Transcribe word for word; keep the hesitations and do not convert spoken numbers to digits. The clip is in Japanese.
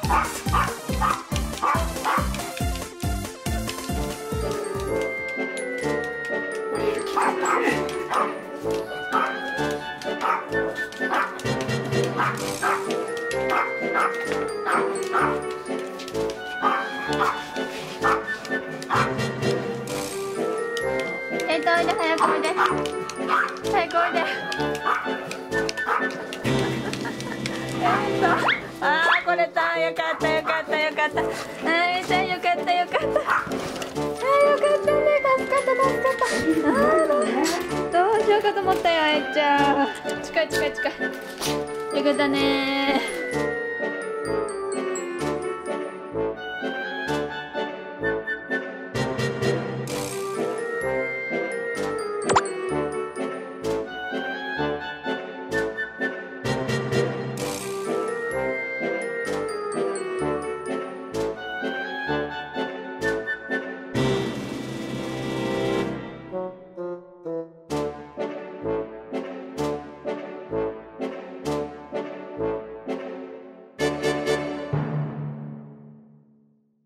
えっとおいで、早くおいで、早くおいで。えっとあーこれた、よかったよかったよかった、えーちゃんよかったよかった、あーよかったね、助かった助かった、あーどうしようかと思ったよ、えいちゃん。近い近い近い、よかったねー。